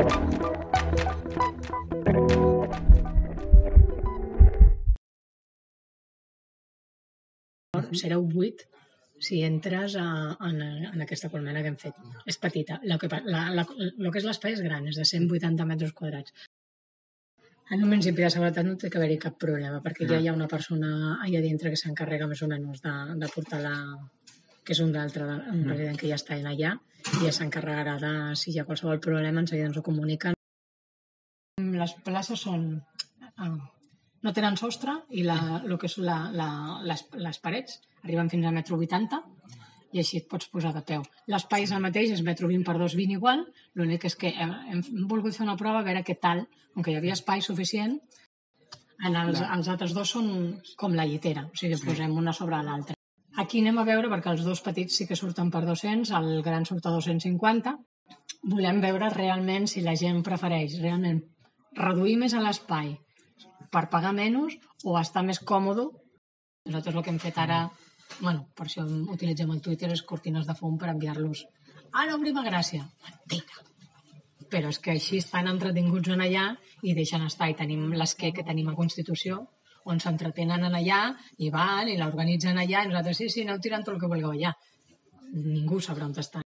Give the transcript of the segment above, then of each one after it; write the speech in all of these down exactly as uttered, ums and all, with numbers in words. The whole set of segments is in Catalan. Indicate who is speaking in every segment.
Speaker 1: Sereu vuit si entres a, en, en aquesta colmena que hem fet. És petita. El que, la, la, lo que és l'espai és gran, és de cent vuitanta metres quadrats. En un principi de seguretat no té que haver-hi cap problema, perquè ja hi ha una persona allà dintre que s'encarrega més o menys de, de portar la... que és un d'altre, un resident que ja està allà, i ja s'encarregarà de, si hi ha qualsevol problema, enseguida ens ho comuniquen. Les places són... Ah, no tenen sostre i la, el que és la, la, les, les parets arriben fins a metro vuitanta i així et pots posar de peu. L'espai és el mateix, és metro vint per dos vint igual, l'únic és que hem, hem volgut fer una prova a veure què tal, com que hi havia espai suficient, en els, els altres dos són com la llitera, o sigui, posem una sobre l'altra. Aquí anem a veure, perquè els dos petits sí que surten per dos-cents, el gran surt a dos-cents cinquanta. Volem veure realment si la gent prefereix realment reduir més a l'espai per pagar menys o estar més còmode. Nosaltres el que hem fet ara, bueno, per això utilitzem el Twitter, és cortines de fum per enviar-los. Ara obrim a Gràcia. Mentida. Però és que així estan entretinguts en allà i deixen estar. I tenim l'esquer que tenim a Constitució, on s'entretenen en allà i van i l'organitzen allà i nosaltres sí, sí, aneu tirant tot el que vulgueu allà. Ningú sabrà on estan.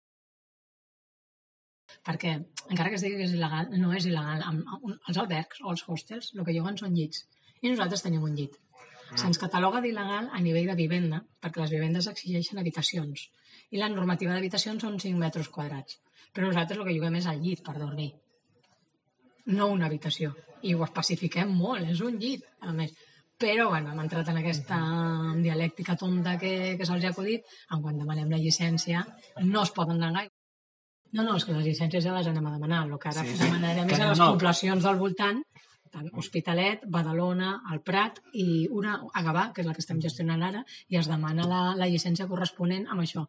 Speaker 1: Perquè, encara que es digui que és il·legal, no és il·legal. Els albergs o els hostels el que lloguen són llits. I nosaltres tenim un llit. Se'ns cataloga d'il·legal a nivell de vivenda, perquè les vivendes exigeixen habitacions. I la normativa d'habitacions són cinc metres quadrats. Però nosaltres el que lloguem és el llit per dormir. No una habitació. I ho especifiquem molt, és un llit, a més. Però, bueno, hem entrat en aquesta dialèctica tonta que, que se'ls ha acudit. En quan demanem la llicència, no es poden negar. No, no, és que les llicències ja les anem a demanar. El que ara sí, sí. demanarem és a les poblacions del voltant, Hospitalet, Badalona, el Prat i una a Gavà, que és la que estem gestionant ara, i es demana la, la llicència corresponent amb això.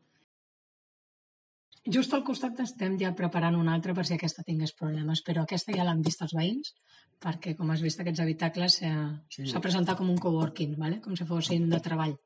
Speaker 1: Just al costat estem ja preparant una altra per si aquesta tingués problemes, però aquesta ja l'han vist els veïns, perquè, com has vist, aquests habitacles s'ha sí. presentat com un coworking, ¿vale? Com si fossin de treball.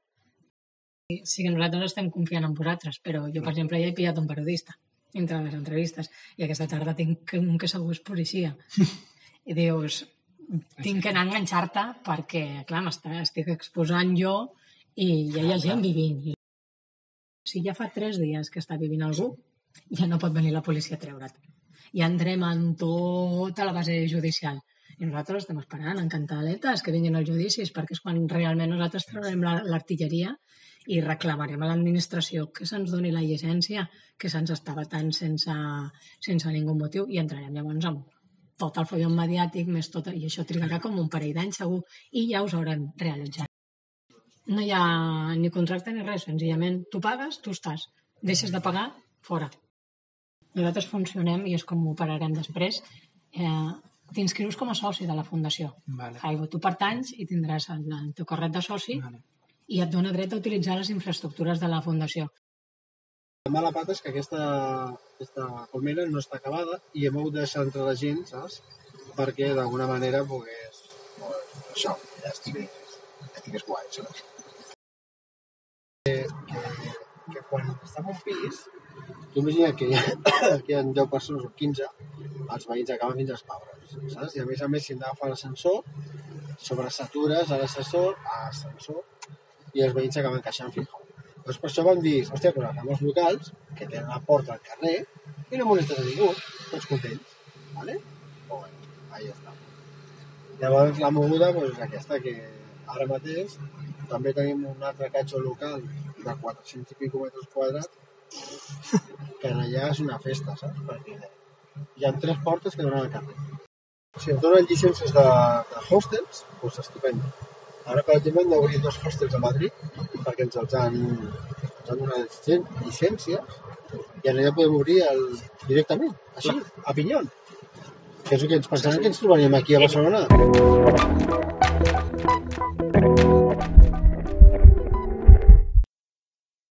Speaker 1: Sí que nosaltres estem confiant en vosaltres, però jo, per exemple, ja he pillat un periodista entre les entrevistes, i aquesta tarda tinc un que segur és policia. I dius, tinc que anar a enganxar-te perquè, clar, estic exposant jo i ja hi ha gent vivint. Si ja fa tres dies que està vivint algú, ja no pot venir la policia a treure't. Ja entrem en tota la base judicial. I nosaltres estem esperant, encantaletes, que vinguin els judicis, perquè és quan realment nosaltres traurem l'artilleria i reclamarem a l'administració que se'ns doni la llicència, que se'ns està vetant sense, sense ningú motiu, i entrarem llavors amb tot el follon mediàtic, més tot, i això trigarà com un parell d'anys segur, i ja us haurem realitzat. No hi ha ni contracte ni res, senzillament tu pagues, tu estàs. Deixes de pagar, fora. Nosaltres funcionem, i és com ho operarem després, eh, t'inscrius com a soci de la fundació. Vale. Aigua, tu pertanys i tindràs el, el teu carnet de soci, vale. I et dona dret a utilitzar les infraestructures de la fundació.
Speaker 2: La mala pata és que aquesta, aquesta colmena no està acabada i hem hagut de deixar entrar la gent, saps? Perquè d'alguna manera pogués... Això, ja estigués, estigués guai, saps? Que, que, que quan està en un pis, tu imagina que hi ha, que hi ha deu persones o quinze, els veïns acaben fins als pebrots, saps? I a més a més, si hem d'agafar l'ascensor, sobresatures a l'ascensor, a l'ascensor, i els veïns s'acaben queixant fins al Doncs per això vam dir, hòstia, però agafem els locals, que tenen la porta al carrer, i no molestes a ningú, tots contents, ¿vale? O bé, ahí està. Llavors la moguda doncs, és aquesta, que ara mateix també tenim un altre catxo local de quatre-cents i pico metres quadrats, que allà és una festa, saps? Perquè hi ha tres portes que donen al carrer. Si ens donen llicències de, de hostels, doncs estupendo. Ara, per exemple, hem d'obrir dos hostels a Madrid perquè ens els han, ens han donat llicències i allà podem obrir el, directament, així, a Pinyol. Que és el que ens pensàvem que ens trobaríem aquí a Barcelona.